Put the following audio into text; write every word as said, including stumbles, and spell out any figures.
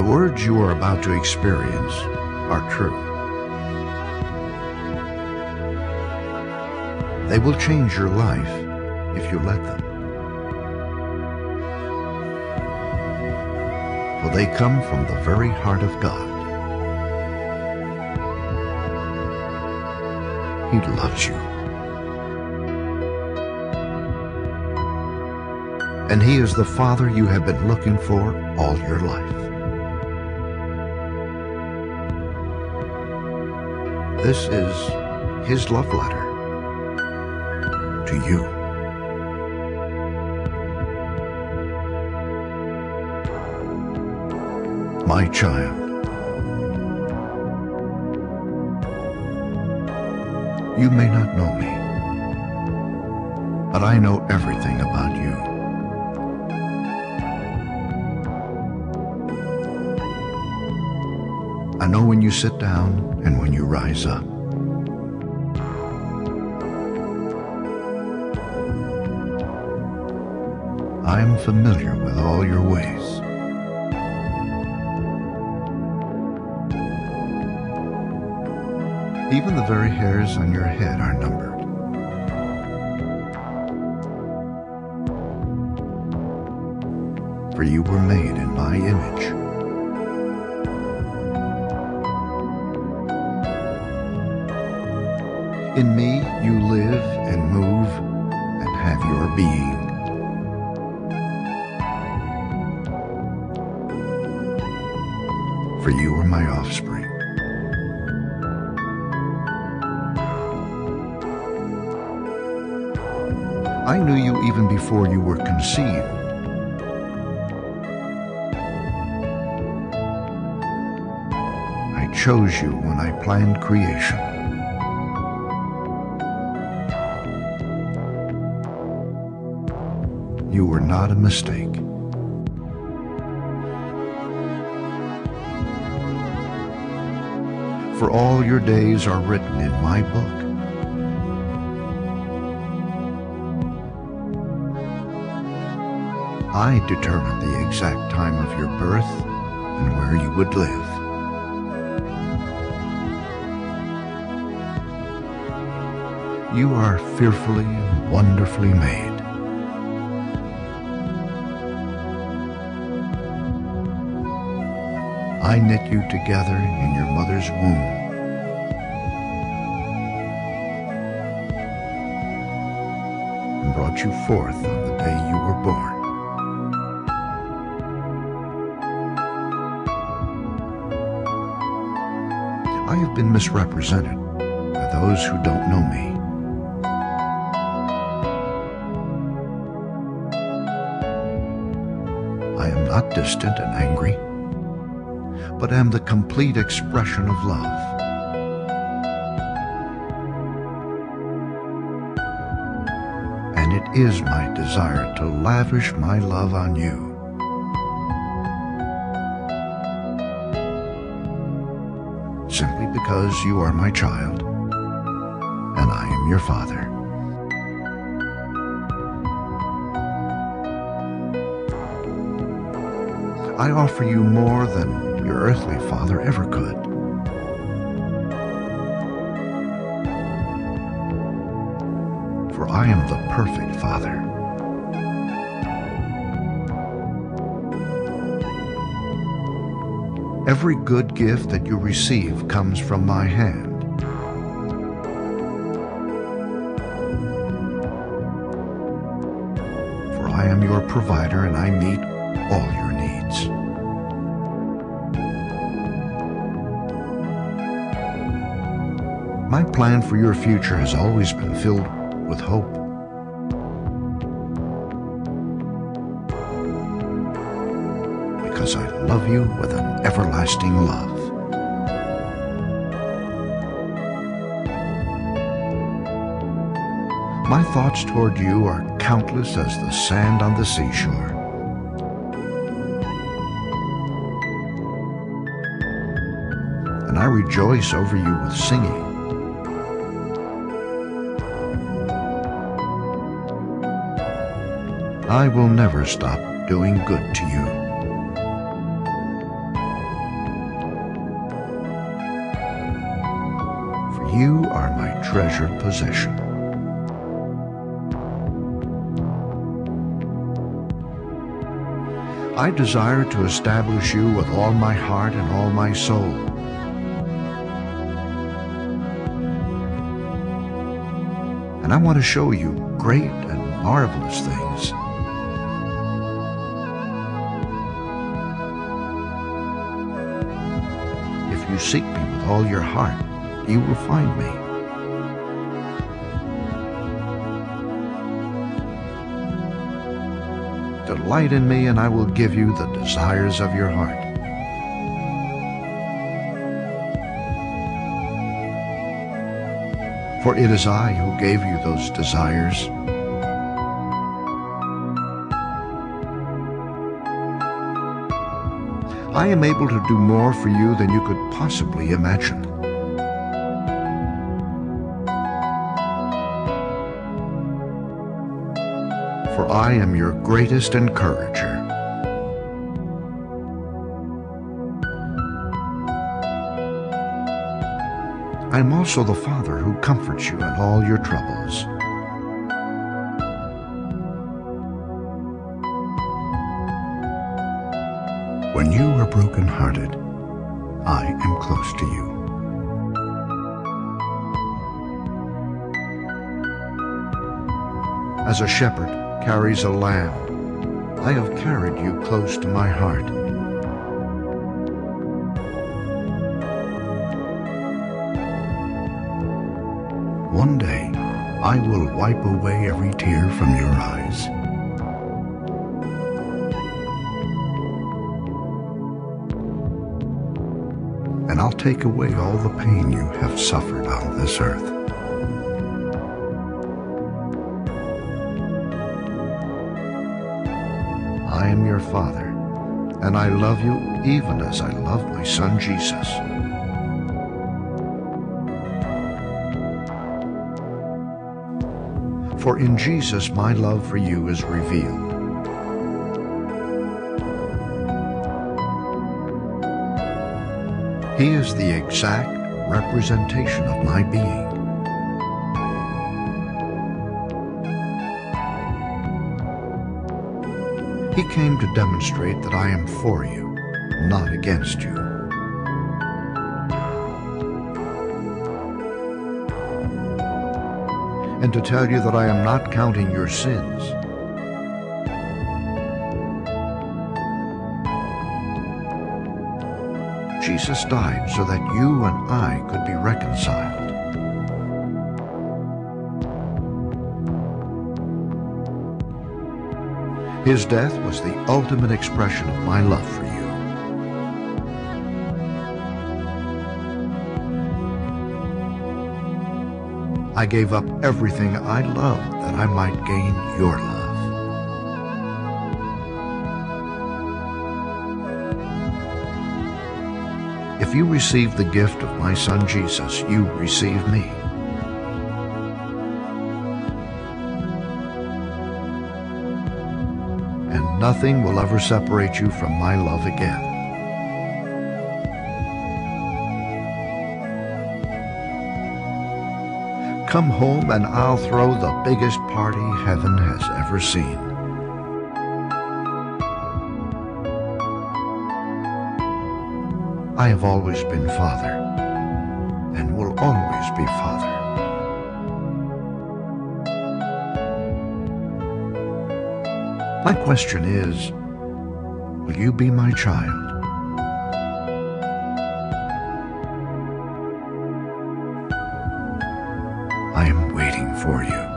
words you are about to experience are true. They will change your life if you let them. For they come from the very heart of God. He loves you. And He is the Father you have been looking for all your life. This is His love letter to you. My child, you may not know me, but I know everything about you. I know when you sit down and when you rise up. I am familiar with all your ways. Even the very hairs on your head are numbered. For you were made in my image. In me you live and move and have your being. For you are my offspring. I knew you even before you were conceived. I chose you when I planned creation. You were not a mistake. For all your days are written in my book. I determined the exact time of your birth and where you would live. You are fearfully and wonderfully made. I knit you together in your mother's womb. And brought you forth on the day you were born. I have been misrepresented by those who don't know me. I am not distant and angry, but am the complete expression of love. And it is my desire to lavish my love on you. Simply because you are my child, and I am your father. I offer you more than your earthly father ever could. For I am the perfect father. Every good gift that you receive comes from my hand. For I am your provider and I meet all your needs. My plan for your future has always been filled with hope. Because I love you with an everlasting love. My thoughts toward you are countless as the sand on the seashore. And I rejoice over you with singing. I will never stop doing good to you. you are my treasured possession. I desire to establish you with all my heart and all my soul. And I want to show you great and marvelous things. If you seek me with all your heart, you will find me. Delight in me, and I will give you the desires of your heart. For it is I who gave you those desires. I am able to do more for you than you could possibly imagine. For I am your greatest encourager. I am also the Father who comforts you in all your troubles. When you are broken-hearted, I am close to you. As a shepherd carries a lamb, I have carried you close to my heart. One day, I will wipe away every tear from your eyes. And I'll take away all the pain you have suffered on this earth. I am your Father, and I love you even as I love my Son Jesus. For in Jesus my love for you is revealed. He is the exact representation of my being. He came to demonstrate that I am for you, not against you. And to tell you that I am not counting your sins. Jesus died so that you and I could be reconciled. His death was the ultimate expression of my love for you. I gave up everything I loved that I might gain your love. If you receive the gift of my Son Jesus, you receive me. And nothing will ever separate you from my love again. Come home and I'll throw the biggest party heaven has ever seen. I have always been Father, and will always be Father. My question is, will you be my child? I am waiting for you.